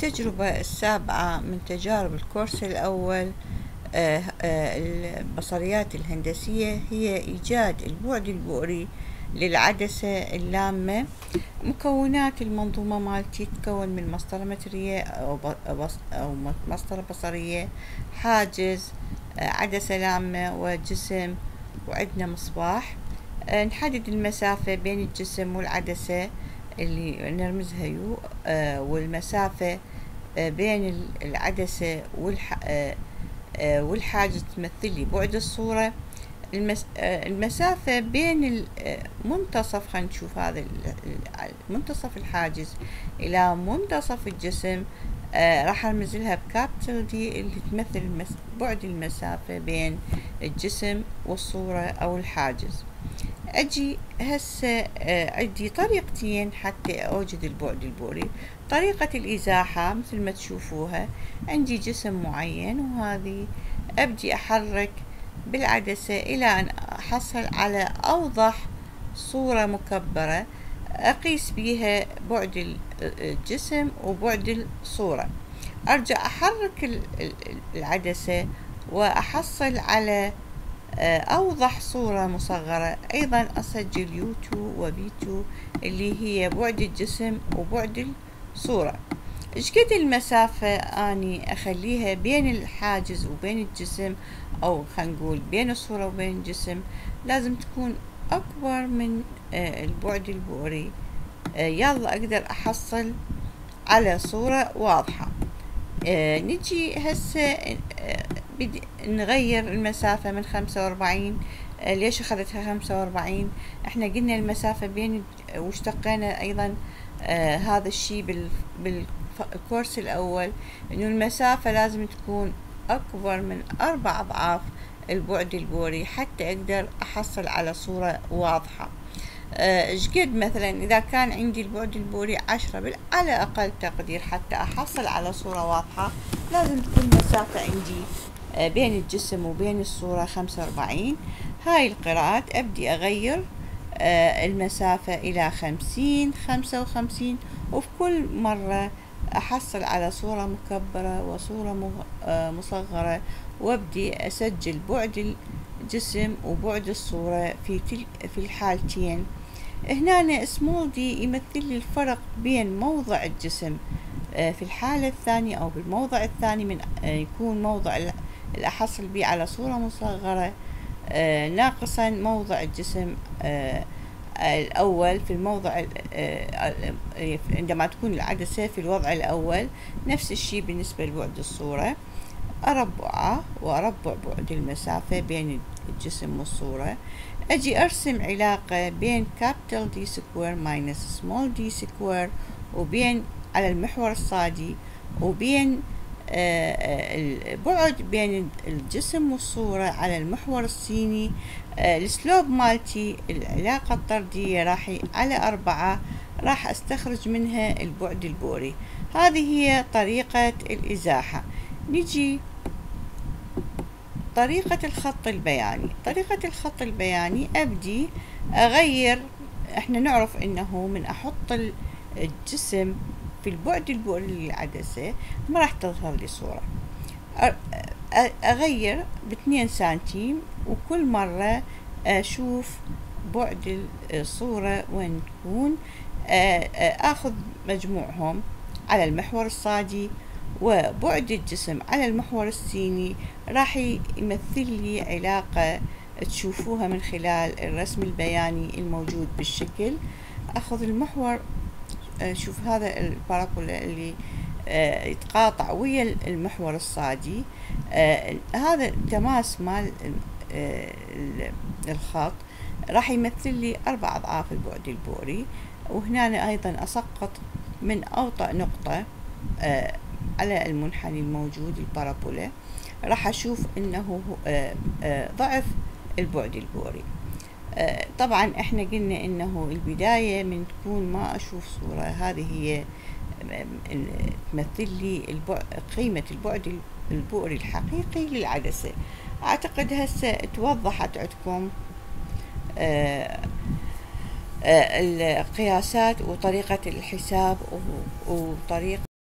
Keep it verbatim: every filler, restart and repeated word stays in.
التجربة السابعة من تجارب الكورس الأول آه، آه، البصريات الهندسية هي إيجاد البعد البؤري للعدسة اللامة. مكونات المنظومة مالتي تتكون من مسطرة مترية أو, أو مسطرة بصرية، حاجز، آه، عدسة لامة وجسم، وعندنا مصباح. آه، نحدد المسافة بين الجسم والعدسة اللي نرمزها يو، آه، والمسافة آه، بين العدسة والح... آه، آه، والحاجز تمثل لي بعد الصورة. المس... آه، المسافة بين منتصف، خلينا نشوف هذا منتصف الحاجز إلى منتصف الجسم، آه راح أرمز لها بكابيتال دي اللي تمثل المس... بعد المسافة بين الجسم والصورة أو الحاجز. أجي هسه آه عندي طريقتين حتى أوجد البعد البؤري. طريقة الإزاحة مثل ما تشوفوها، عندي جسم معين وهذه أبدي أحرك بالعدسة إلى أن أحصل على أوضح صورة مكبرة أقيس بها بعد الجسم وبعد الصورة. أرجع أحرك العدسة وأحصل على أوضح صورة مصغرة، أيضا أسجل يو تو و في تو اللي هي بعد الجسم وبعد الصورة. إشقد المسافة أني أخليها بين الحاجز وبين الجسم، أو خلينا نقول بين الصورة وبين الجسم، لازم تكون أكبر من البعد البؤري. يلا أقدر أحصل على صورة واضحة. نجي هسه نغير المسافة من خمسة وأربعين. ليش أخذتها خمسة وأربعين؟ احنا قلنا المسافة بين، واشتقينا أيضا آه هذا الشيء بال بالكورس الأول، إنه المسافة لازم تكون أكبر من أربع أضعاف البعد البؤري حتى أقدر أحصل على صورة واضحة. ايش آه قد مثلا إذا كان عندي البعد البؤري عشرة على أقل تقدير حتى أحصل على صورة واضحة، لازم تكون المسافة عندي آه بين الجسم وبين الصورة خمسة وأربعين. هاي القراءات أبدي أغير آه المسافة إلى خمسين، خمسة وخمسين، وفي كل مرة أحصل على صورة مكبرة وصورة مصغرة، وابدي أسجل بعد الجسم وبعد الصورة في تل في الحالتين. هنا سمول دي يمثل لي الفرق بين موضع الجسم في الحالة الثانية أو بالموضع الثاني، من يكون موضع اللي أحصل به على صورة مصغرة ناقصا موضع الجسم الأول في الموضع عندما تكون العدسة في الوضع الأول. نفس الشيء بالنسبة لبعد الصورة، أربعه وأربع بعد المسافة بين الجسم والصورة. أجي أرسم علاقة بين كابيتال دي سكوير ماينس سمول دي سكوير، وبين على المحور الصادي، وبين البعد بين الجسم والصورة على المحور السيني. السلوب مالتي العلاقة الطردية راح على أربعة، راح أستخرج منها البعد البؤري. هذه هي طريقة الإزاحة. نجي طريقة الخط البياني. طريقة الخط البياني أبدي أغير، احنا نعرف انه من أحط الجسم في البعد البؤري للعدسة ما راح تظهر لي صورة. أغير باثنين سنتيم، وكل مرة أشوف بعد الصورة وين تكون، أخذ مجموعهم على المحور الصادي وبعد الجسم على المحور السيني، راح يمثل لي علاقة تشوفوها من خلال الرسم البياني الموجود بالشكل. أخذ المحور، شوف هذا البارابولا اللي آه يتقاطع ويا المحور الصادي، آه هذا التماس مال آه الخط راح يمثل لي أربع أضعاف البعد البؤري. وهنا أيضا أسقط من أوطأ نقطة آه على المنحني الموجود البارابولا، راح أشوف أنه آه آه ضعف البعد البؤري. آه طبعا احنا قلنا انه البداية من تكون ما اشوف صورة، هذه هي تمثل لي البعد، قيمة البعد البؤري الحقيقي للعدسة. اعتقد هسه توضحت عندكم آه آه القياسات وطريقة الحساب وطريقة